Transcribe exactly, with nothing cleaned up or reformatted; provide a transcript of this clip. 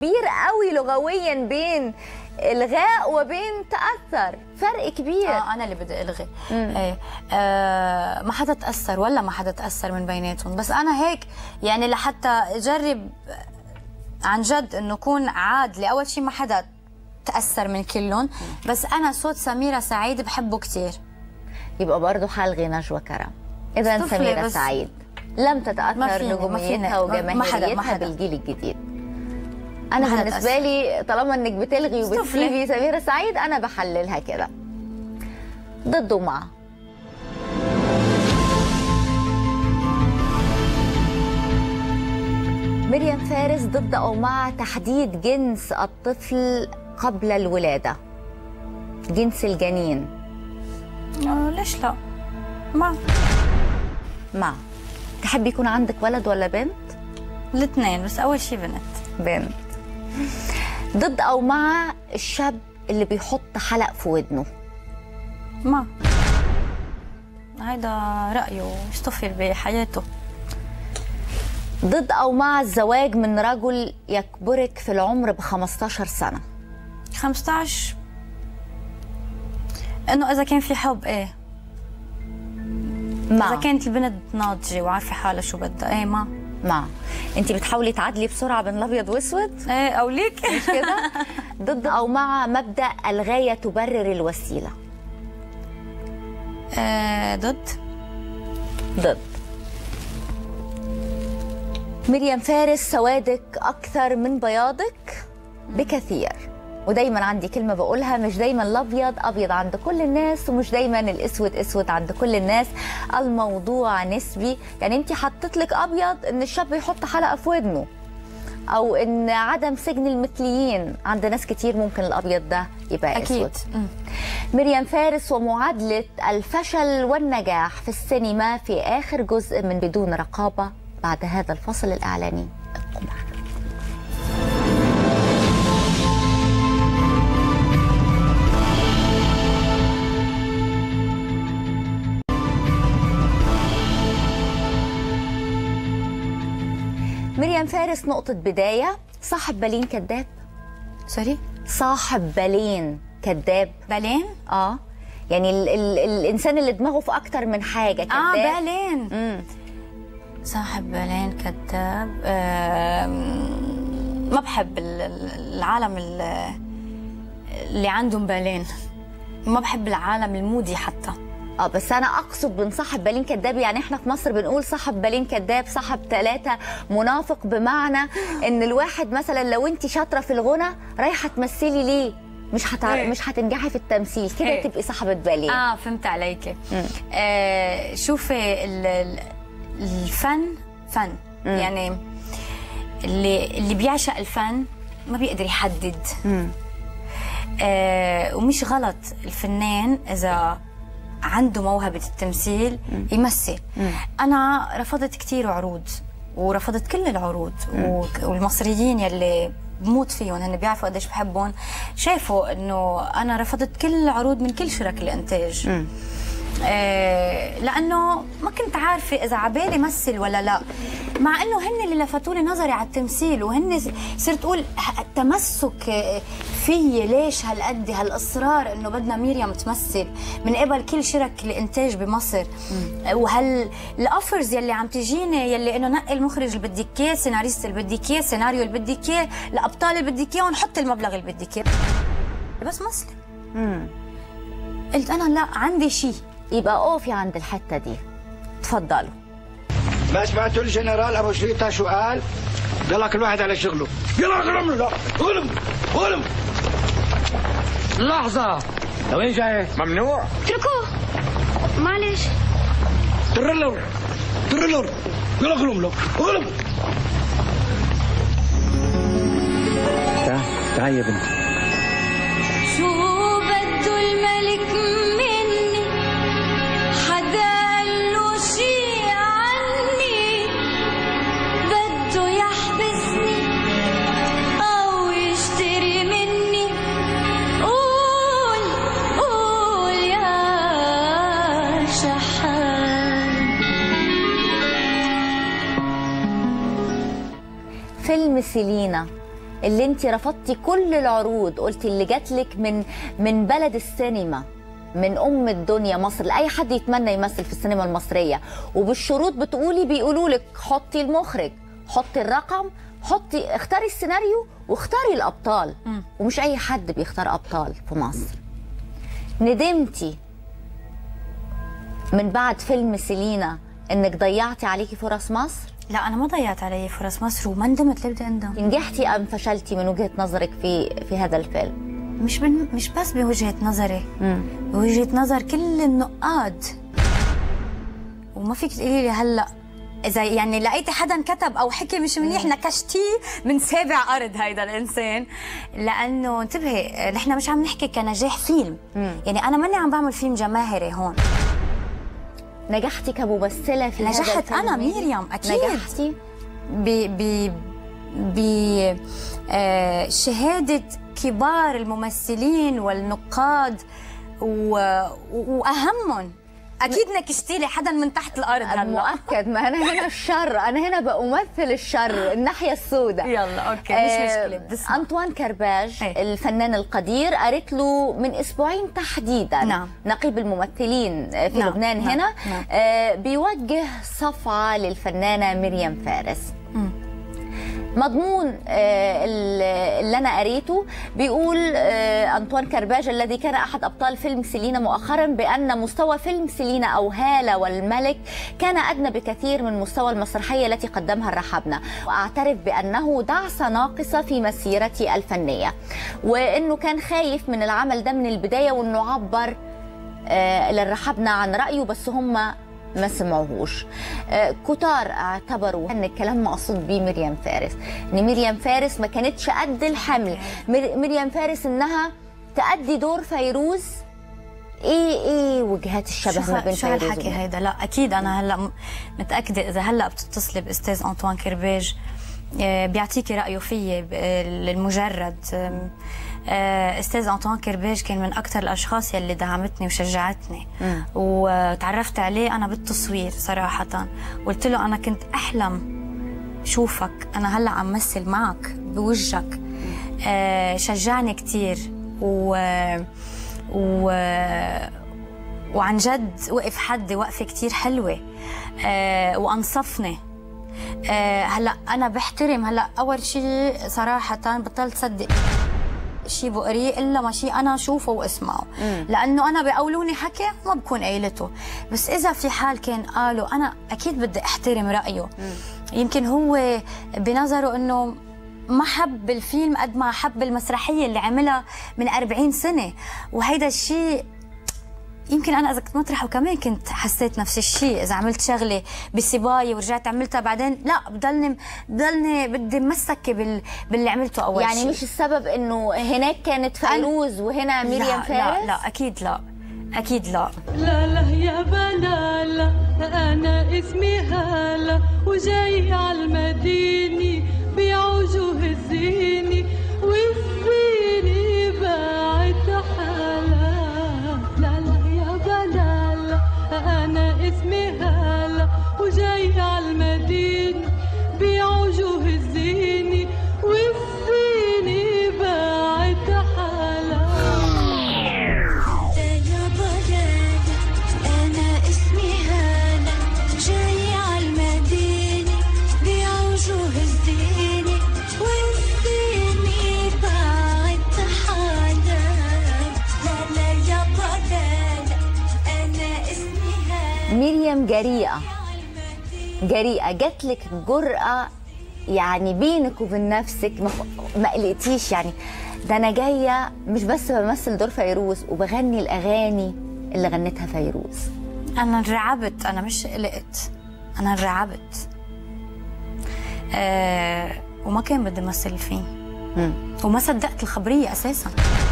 كبير قوي لغويا بين الغاء وبين تاثر، فرق كبير. اه انا اللي بدي الغي. ايه آه ما حدا تاثر ولا ما حدا تاثر من بيناتهم، بس انا هيك يعني لحتى اجرب عن جد انه اكون عادله. اول شيء ما حدا تاثر من كلهم، بس انا صوت سميرة سعيد بحبه كثير. يبقى برضه حلغي نجوى كرم. اذا سميرة سعيد لم تتاثر نجوميتها وجماهيريتها بالجيل الجديد. انا بالنسبه لي طالما انك بتلغي وبتسيبي سميرة سعيد انا بحللها كده ضد ومع. مريم فارس ضد او مع تحديد جنس الطفل قبل الولاده، جنس الجنين. آه ليش لا؟ مع. مع. تحبي يكون عندك ولد ولا بنت؟ الاثنين، بس اول شيء بنت. بنت. ضد او مع الشاب اللي بيحط حلق في ودنه؟ مع. هيدا رايه يستفر بحياته. ضد او مع الزواج من رجل يكبرك في العمر ب خمستاشر سنة؟ خمستاشر انه اذا كان في حب ايه. مع. اذا كانت البنت ناضجه وعارفه حالها شو بدها ايه مع. مع. انت بتحاولي تعدلي بسرعه بين الابيض واسود؟ ايه او ليك مش كده؟ ضد او مع مبدا الغايه تبرر الوسيله؟ آه ضد. ضد. مريم فارس سوادك اكثر من بياضك بكثير، ودايما عندي كلمه بقولها، مش دايما الابيض ابيض عند كل الناس ومش دايما الاسود اسود عند كل الناس، الموضوع نسبي. يعني انت حطيت لك ابيض ان الشاب يحط حلقه في ودنه، او ان عدم سجن المثليين عند ناس كتير ممكن الابيض ده يبقى أكيد. اسود. مريم فارس ومعادله الفشل والنجاح في السينما في اخر جزء من بدون رقابه بعد هذا الفصل الاعلاني القمر. مريم فارس نقطة بداية، صاحب بالين كذاب. سوري؟ صاحب بالين كذاب. بالين؟ اه يعني ال ال الإنسان اللي دماغه في أكتر من حاجة كذاب. اه بالين. امم صاحب بالين كذاب. آه ما بحب العالم اللي عندهم بالين، ما بحب العالم المودي حتى. اه بس انا اقصد بنصاحب بالين كذاب، يعني احنا في مصر بنقول صاحب بالين كذاب، صاحب ثلاثه منافق، بمعنى ان الواحد مثلا لو انت شاطره في الغنى رايحه تمثلي ليه؟ مش هتع... إيه؟ مش هتنجحي في التمثيل كده. إيه؟ تبقي صاحبه بالين. اه فهمت عليك. آه شوفي الفن فن. مم. يعني اللي اللي بيعشق الفن ما بيقدر يحدد. آه ومش غلط الفنان اذا عنده موهبة التمثيل يمثل. مم. أنا رفضت كتير عروض ورفضت كل العروض. مم. والمصريين يلي بموت فيهم هن بيعرفوا قديش بحبهم، شافوا إنه أنا رفضت كل العروض من كل شرك الإنتاج. مم. آه لأنه ما كنت عارفة إذا عبالي مثل ولا لا، مع إنه هن اللي لفتوا لي نظري على التمثيل، وهن صرت أقول التمسك في ليش هالقد هالإصرار إنه بدنا مريم تمثل من قبل كل شرك الإنتاج بمصر. وهال الأوفرز يلي عم تجيني يلي إنه نقي المخرج اللي بدك إياه، سيناريست اللي بدك إياه، سيناريو اللي بدك إياه، الأبطال اللي بدك إياه، ونحط المبلغ اللي بدك إياه بس مثلي. قلت أنا لا عندي شيء. يبقى اوفي عند الحته دي. تفضلوا. ما سمعتوا الجنرال ابو شريطه شو قال؟ يلا كل واحد على شغله. يلا قلم له. قلم قلم. لحظه، لوين جاي؟ ممنوع. اتركوه معلش. ترلر ترلر. يلا قلم له. قلم. تعال تعال يا بنتي. شو بده الملك مني؟ حدا قال له شي عني؟ بده يحبسني او يشتري مني؟ قول قول يا شحان. فيلم سيلينا اللي انت رفضتي كل العروض، قلتي اللي جاتلك من من بلد السينما، من ام الدنيا مصر، لاي حد يتمنى يمثل في السينما المصريه، وبالشروط بتقولي بيقولوا لك حطي المخرج، حطي الرقم، حطي اختاري السيناريو واختاري الابطال. م. ومش اي حد بيختار ابطال في مصر. ندمتي من بعد فيلم سيلينا انك ضيعتي عليكي فرص مصر؟ لا انا ما ضيعت علي فرص مصر وما ندمت. ليه بدي اندم؟ نجحتي ام فشلتي من وجهه نظرك في في هذا الفيلم؟ مش بن... مش بس بوجهه نظري، مم. بوجهه نظر كل النقاد. وما فيك تقولي لي هلا اذا يعني لقيتي حدا كتب او حكي مش منيح نكشتيه من سابع ارض هيدا الانسان، لانه انتبهي نحن مش عم نحكي كنجاح فيلم. مم. يعني انا ماني عم بعمل فيلم جماهيري هون. نجحتي كممثله في هذا الفيلم؟ نجحت انا مريم اكيد. نجحتي ب ب ب آه شهاده كبار الممثلين والنقاد و... واهمهم اكيد نكشتي لي حدا من تحت الارض. هلا مؤكد، ما انا هنا الشر، انا هنا بمثل الشر، الناحيه السوداء. يلا اوكي مش مشكله. بسمع. أنطوان كرباج هي. الفنان القدير، قريت له من اسبوعين تحديدا، نعم. نقيب الممثلين في نعم. لبنان نعم. هنا نعم. آه بيوجه صفعه للفنانه مريم فارس. م. مضمون اللي أنا قريته بيقول أنطوان كرباج الذي كان أحد أبطال فيلم سيلينا مؤخرا بأن مستوى فيلم سيلينا أو هالة والملك كان أدنى بكثير من مستوى المسرحية التي قدمها الرحبنة، وأعترف بأنه دعسة ناقصة في مسيرتي الفنية، وأنه كان خايف من العمل ده من البداية، وأنه عبر للرحبنة عن رأيه بس هم ما سمعوهوش. آه كتار اعتبروا ان الكلام مقصود بيه مريم فارس، ان مريم فارس ما كانتش قد الحمل، مريم فارس انها تأدي دور فيروز. ايه ايه وجهات الشبه ما بين شو فيروز هالحكي هيدا؟ لا اكيد انا هلا متاكده اذا هلا بتتصلي باستاذ أنطوان كرباج بيعطيكي رايه فيي للمجرد. استاذ أنطوان كرباج كان من اكثر الاشخاص يلي دعمتني وشجعتني، مم. وتعرفت عليه انا بالتصوير صراحه. قلت له انا كنت احلم شوفك انا هلا عم مثل معك بوجهك. آه شجعني كثير و... و... وعن جد وقف حدي وقفه كثير حلوه. آه وانصفني. آه هلا انا بحترم. هلا اول شيء صراحه بطلت صدق شيء بقريه الا ما شيء انا اشوفه واسمعه، مم. لانه انا بقولوني حكي ما بكون قايلته، بس اذا في حال كان قاله انا اكيد بدي احترم رايه. مم. يمكن هو بنظره انه ما حب الفيلم قد ما حب المسرحيه اللي عملها من أربعين سنه، وهيدا الشيء يمكن انا اذا كنت مطرحه كمان كنت حسيت نفس الشيء. اذا عملت شغله بصبايه ورجعت عملتها بعدين لا بضلني بضلني بدي مسكه بال... باللي عملته اول يعني شيء. مش السبب انه هناك كانت فيروز وهنا مريم لا فارس؟ لا لا اكيد لا اكيد لا. لا لا يا بلالا انا اسمي هاله وجاي على المدينه بوجوه الزيني والزيني بعد حاله. لا لا يا بلالا انا اسمي هاله وجاي على المدينه بوجوه الزيني والزيني بعد حاله. مريم جريئة جريئة، جاتلك جرأة يعني بينك وبين نفسك ما قلقتيش يعني ده أنا جاية مش بس بمثل دور فيروز وبغني الأغاني اللي غنتها فيروز؟ أنا انرعبت، أنا مش قلقت، أنا انرعبت. أه وما كان بدي أمثل الفيلم وما صدقت الخبرية أساساً.